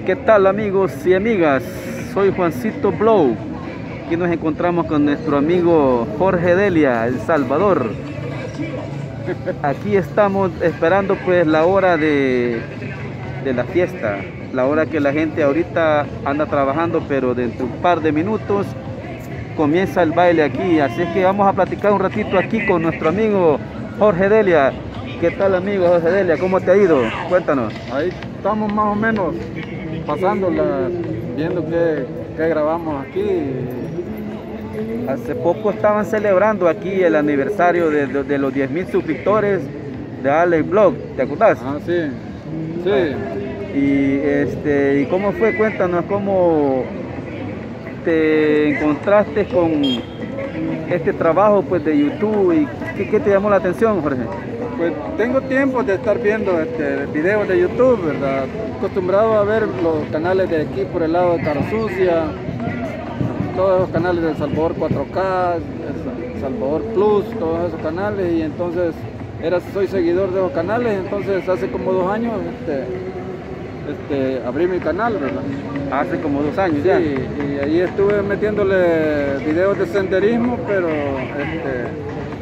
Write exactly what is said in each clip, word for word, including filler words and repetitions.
¿Qué tal, amigos y amigas? Soy Juancito Blow. Aquí nos encontramos con nuestro amigo Jorge Delia, El Salvador. Aquí estamos esperando pues la hora de, de la fiesta, la hora que la gente ahorita anda trabajando, pero dentro de un par de minutos comienza el baile aquí. Así es que vamos a platicar un ratito aquí con nuestro amigo Jorge Delia. ¿Qué tal, amigo Jorge Delia? ¿Cómo te ha ido? Cuéntanos. Ahí estamos más o menos pasándola, viendo qué, qué grabamos aquí. Hace poco estaban celebrando aquí el aniversario de, de, de los diez mil suscriptores de Alex Blog, ¿te acordás? Ah, sí, sí. Y, este, ¿y cómo fue? Cuéntanos cómo te encontraste con este trabajo pues de YouTube y qué, qué te llamó la atención, Jorge. Pues tengo tiempo de estar viendo este, videos de YouTube, ¿verdad? Acostumbrado a ver los canales de aquí por el lado de Cara Sucia, todos los canales de El Salvador cuatro K, El Salvador Plus, todos esos canales, y entonces era, soy seguidor de esos canales. Entonces hace como dos años este, este, abrí mi canal, ¿verdad? Hace como dos años sí, ya. Y ahí estuve metiéndole videos de senderismo, pero este,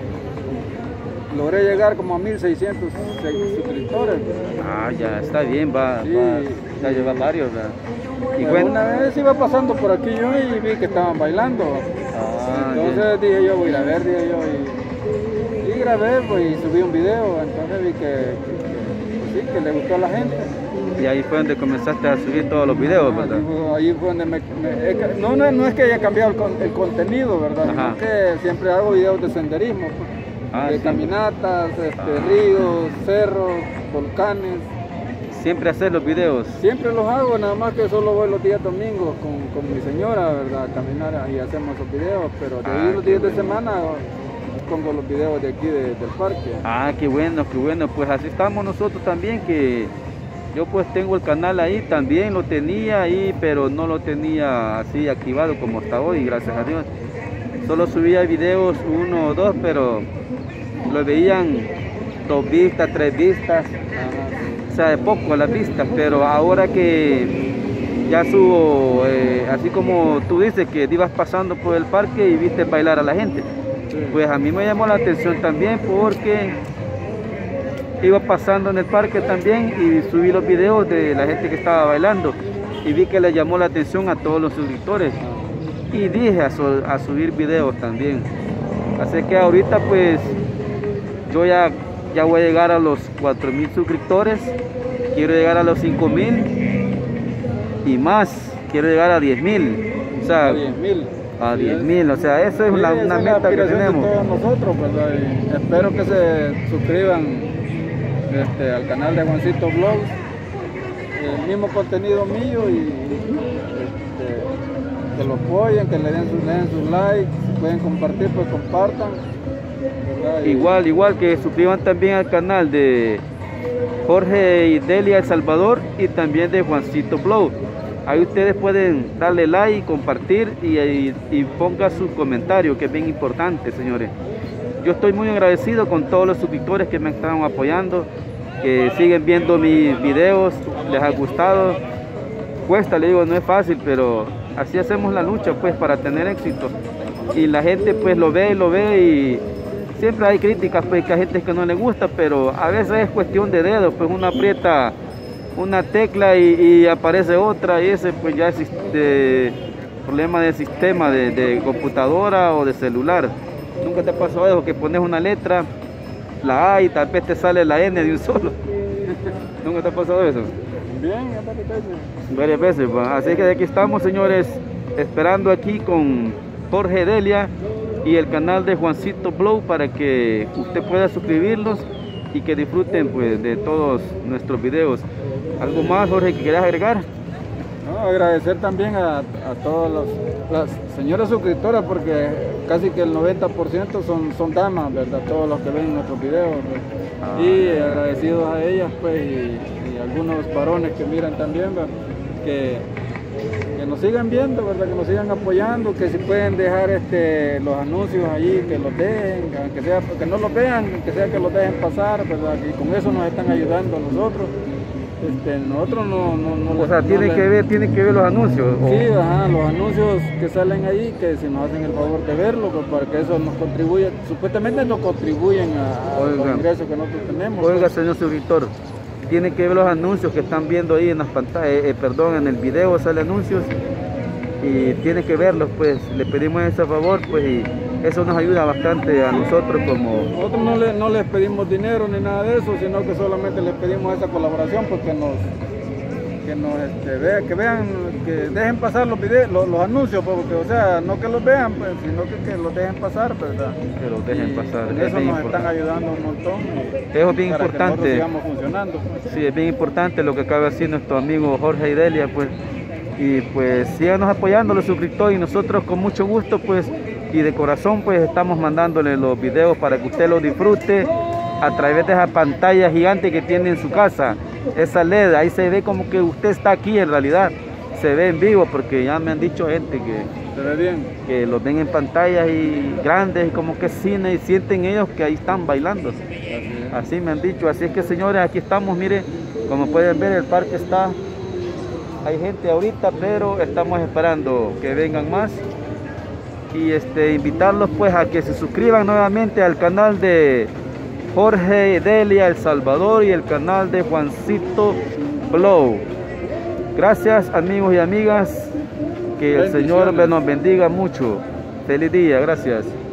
logré llegar como a mil seiscientos suscriptores. Ah, ya está bien, va, Sí, va ya lleva varios, ¿verdad? Y Pues bueno, una vez iba pasando por aquí yo y vi que estaban bailando. ah, Entonces dije yo, voy a ir a ver, dije yo, y, y grabé pues, y subí un video. Entonces vi que, que, que, pues, sí, que le gustó a la gente. y ahí fue donde comenzaste a subir todos los videos, Ah, ¿verdad? ahí, fue, ahí fue donde me... me he, no, no, no es que haya cambiado el, con, el contenido, ¿verdad? Ajá. Sino que siempre hago videos de senderismo, pues, Ah, de sí. caminatas, este, Ah. ríos, cerros, volcanes. Siempre hacer los videos. Siempre los hago, nada más que solo voy los días domingos con, con mi señora, ¿verdad? A caminar y hacemos esos videos, pero de ahí Ah, los qué días de bueno. semana pongo los videos de aquí de, del parque. Ah, qué bueno, qué bueno. Pues así estamos nosotros también, que yo pues tengo el canal ahí, también lo tenía ahí, pero no lo tenía así activado como hasta hoy, gracias a Dios. Solo subía videos, uno o dos, pero lo veían dos vistas, tres vistas, Ajá. o sea, de poco las vistas, pero ahora que ya subo, eh, así como tú dices que ibas pasando por el parque y viste bailar a la gente, Sí. pues a mí me llamó la atención también porque iba pasando en el parque también y subí los videos de la gente que estaba bailando y vi que le llamó la atención a todos los suscriptores y dije a, su- a subir videos también. Así que ahorita pues yo ya, ya voy a llegar a los cuatro mil suscriptores, quiero llegar a los cinco mil y más, quiero llegar a diez mil, o sea, A diez mil. a diez mil, o sea, eso es Sí, la- esa una es la meta que aspiración tenemos. de todos nosotros, ¿verdad? Y espero que se suscriban este, al canal de Juancito Vlogs, el mismo contenido mío, y este, que lo apoyen, que le den sus, le den sus likes, si pueden compartir, pues compartan, ¿verdad? Y- Igual, igual que suscriban también al canal de Jorge y Delia El Salvador y también de Juancito Blow. Ahí ustedes pueden darle like, compartir y, y, y ponga sus comentarios, que es bien importante, señores. Yo estoy muy agradecido con todos los suscriptores que me están apoyando, que siguen viendo mis videos, les ha gustado. Cuesta, le digo, no es fácil, pero así hacemos la lucha pues para tener éxito. Y la gente pues lo ve, lo ve y siempre hay críticas, pues que hay gente que no le gusta, pero a veces es cuestión de dedos, pues uno aprieta una tecla y, y aparece otra, y ese pues ya es este, problema del sistema de, de computadora o de celular. Nunca te pasó eso, que pones una letra, la A y tal vez te sale la N de un solo. Nunca te ha pasado eso. Bien, ya varias veces. Varias veces, pues. Así que de aquí estamos, señores, esperando aquí con Jorge Delia y el canal de Juancito Blow para que usted pueda suscribirlos y que disfruten pues de todos nuestros videos. ¿Algo más, Jorge, que quieras agregar? No, agradecer también a, a todas los- las señoras suscriptoras, porque casi que el noventa por ciento son, son damas, ¿verdad? Todos los que ven nuestros videos, ¿verdad? Ah. Y agradecidos a ellas, pues, y, y algunos varones que miran también, ¿verdad? Que, que nos sigan viendo, ¿verdad? Que nos sigan apoyando, que si pueden dejar este, los anuncios allí, que los dejen, aunque sea, que no los vean, que sea que los dejen pasar, ¿verdad? Y con eso nos están ayudando a nosotros. Este, nosotros no, no, no O sea, no tienen le- que ver, tienen que ver los anuncios. o- Sí, ajá, los anuncios que salen ahí, que si nos hacen el favor de verlo, pues, para que eso nos contribuya, supuestamente nos contribuyen a, a los Oiga. ingresos que nosotros tenemos. Oiga, pues. señor suscriptor, tiene que ver los anuncios que están viendo ahí en las pantallas, eh, eh, perdón, en el video sale anuncios y tiene que verlos, pues le pedimos ese favor, pues y eso nos ayuda bastante a nosotros como... Nosotros no, le, no les pedimos dinero ni nada de eso, sino que solamente les pedimos esa colaboración porque nos, que nos este, vea, que vean, que dejen pasar los videos, los, los anuncios, pues, porque, o sea, no que los vean, pues, sino que, que los dejen pasar, ¿verdad? Que los dejen Y pasar, en es eso bien nos están importante. ayudando un montón. y- Eso es bien para que nosotros importante. sigamos funcionando. Sí, es bien importante lo que acaba de decir nuestro amigo Jorge y Delia, pues, y pues síganos apoyando los suscriptores y nosotros con mucho gusto, pues, y de corazón, pues, estamos mandándole los videos para que usted los disfrute a través de esa pantalla gigante que tiene en su casa, esa L E D, ahí se ve como que usted está aquí en realidad, se ve en vivo, porque ya me han dicho gente que, Se ve bien. que los ven en pantallas y grandes, y como que cine, y sienten ellos que ahí están bailando. Así es. Así me han dicho, así es que señores, aquí estamos, mire, como pueden ver el parque está, hay gente ahorita, pero estamos esperando que vengan más y este, invitarlos pues a que se suscriban nuevamente al canal de Jorge Delia El Salvador y el canal de Juancito Blow. Gracias amigos y amigas, que el Señor Bendiciones. nos bendiga mucho. Feliz día, gracias.